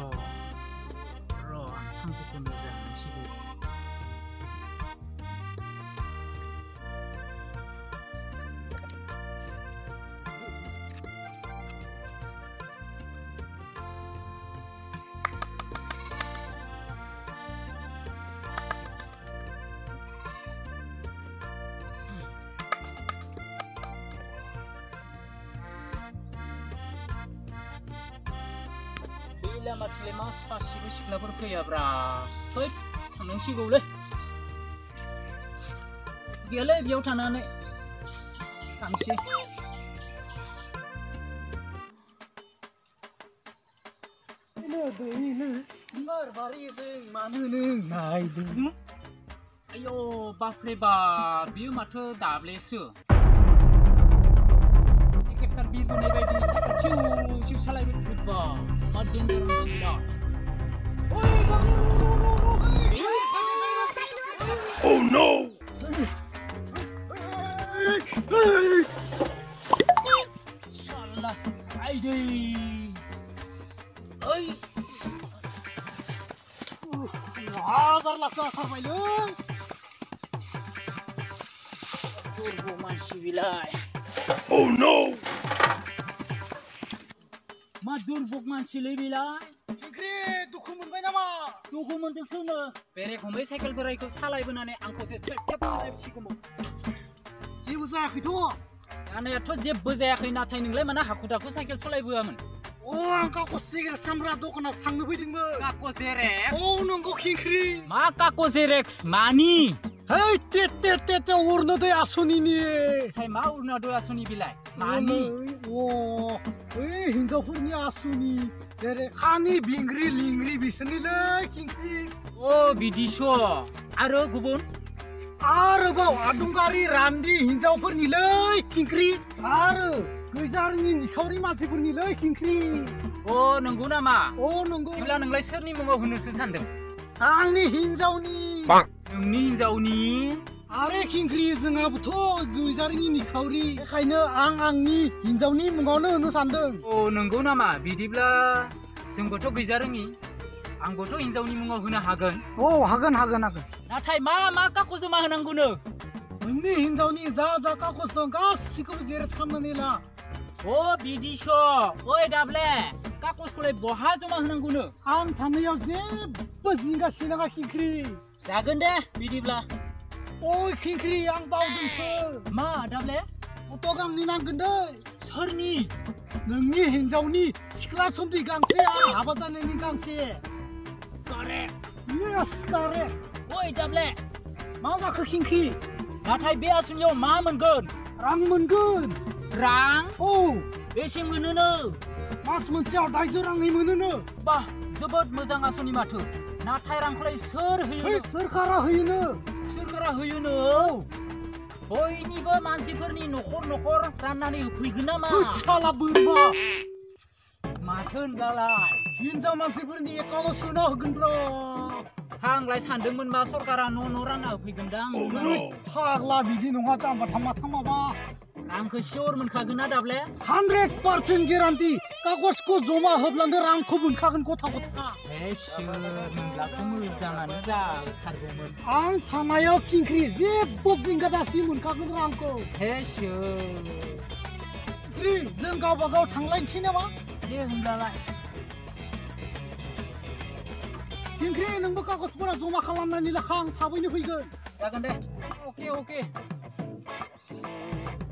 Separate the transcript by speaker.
Speaker 1: र' आं थांखिखौ मोजां मोनसिगौ लामा थिले मा सासेबो सिख्लाफोर फैयाब्रा फै थांनांसिगौलै गैयालै बेयाव थानानै थांसै आयौ बापरे बाप बियो माथो दाब्लेसो एखेक्टार बिरबोनाय बायदि साइकेल सिउ सिउ सालायबाय थायोबा मा डेन्जार मानसिया
Speaker 2: Oh no!
Speaker 1: Salah, aide. Oi. Hazar lasa sarmayın. Turbo mansi bilay.
Speaker 2: Oh no!
Speaker 1: Ma durbuk mansi bilay.
Speaker 3: Fikri duku मोनबाय नामा?
Speaker 1: दुखु मोनदोंसोनो बेरे खंबाय साइकेल बोरायखौ सालायबोनानै आंखौसो सेबथेब खालामसिगौमोन
Speaker 3: जेबो जायाखैथ'
Speaker 1: जानायाथ' जेबो जायाखै नाथाय नोंलाय मानो हाखु दाखु साइकेल सालायबोआमोन
Speaker 3: आं कागज सिगारेट सामब्रा दखानाव थांनो फैदोंमोन
Speaker 1: कागज जेरेक्स
Speaker 3: नंगौ खिंख्रि
Speaker 1: मा कागज जेरेक्स मानि
Speaker 3: है ते अरुणोदय आसनिनि
Speaker 1: थाय मा अरुणोदय आसनि बिलाय मानि
Speaker 3: हिनजावफोरनि आसनि जेरै खानि बिंग्रि लिंग्रि बिसोरनिलै खिंख्रि
Speaker 1: बिदिस' आरो गुबुन
Speaker 3: आरोबाव आदुंगारि रान्दि हिनजावफोरनिलै खिंख्रि आरो गैजारिनि निखावरि मानसिफोरनिलै खिंख्रि
Speaker 1: नंगौ नामा
Speaker 3: नंगौ
Speaker 1: बिदिब्ला नोंलाय सोरनि मुङाव होनोसो सानदों
Speaker 3: आंनि हिनजावनि
Speaker 1: नोंनि हिनजावनि
Speaker 3: आरे खिंख्रि जोंहाबोथ' गैजारिनि निखावरि बेखायनो आं आंनि हिनजावनि मुङावनो होनो सानदों
Speaker 1: नंगौ नामा बिदिब्ला जोंबोथ' गैजारोङि आंबोथ' हिनजावनि मुङाव होनो हागोन
Speaker 3: हागोन
Speaker 1: नाथाय मा कागज जमा होनांगौनो
Speaker 3: नोंनि हिनजावनि जा कागज दं गासिखौबो जेरेक्स खालामनानै ला
Speaker 1: बिदिस' ओइ दाब्ले कागजखौलाय बहा जमा होनांगौनो
Speaker 3: आं थानायाव जेबो जिंगा सिनाङा खिंख्रि
Speaker 1: जागोन दे बिदिब्ला
Speaker 3: खिंख्रि आं बावदोंसो
Speaker 1: मा दाब्ले
Speaker 3: फट' गांनै नांगोन दै
Speaker 1: सोरनि
Speaker 3: नोंनि हिनजावनि सिख्ला समनि गांसे आरो हाबा जानायनि गांसे कारेक्ट
Speaker 1: ओइ दाब्ले
Speaker 3: मा जाखो खिंख्रि
Speaker 1: नाथाय बे आसनियाव मा मोनगोन
Speaker 3: रां मोनगोन
Speaker 1: रां
Speaker 3: बेसे
Speaker 1: मोनोनो
Speaker 3: मास मोनसेयाव 200 राङै मोनोनो
Speaker 1: बाह जोबोद मोजां आसनि माथो नाथाय रांखौलाय सोर होयो
Speaker 3: सोरखारा होयोनो बयनिबो
Speaker 1: मानसिफोरनि न'खर राननानै होफैगोन नामा
Speaker 3: साला बोरमा
Speaker 1: माथो होनब्लालाय
Speaker 3: हिनजाव मानसिफोरनि एकाउन्टाव सोना होगोनब्रा
Speaker 1: आंलाय सानदोंमोनबा सरकारा न' रानना होफैगोनदां
Speaker 3: फाग्ला बिदि नङा जाम्बा थांबा
Speaker 1: रांखौ सियर मोनखागोन ना दाब्ले
Speaker 3: 100% गेरान्टि कागजखौ जमा होब्लानो रांखौ मोनखागोन गथा
Speaker 1: होनब्लाथ' मोजाङानो जाथारगौमोन
Speaker 3: आं थानायाव खिंख्रि जेबो जिंगा दासि मोनखागोन रांखौ खिंख्रि जों गावबा गाव थांलायनोसै नामा
Speaker 1: दे होनब्लालाय
Speaker 3: खिंख्रि नोंबो कागजफोरा जमा खालामनानै लाखा आं थाबैनो फैगोन
Speaker 1: जागोन दे अके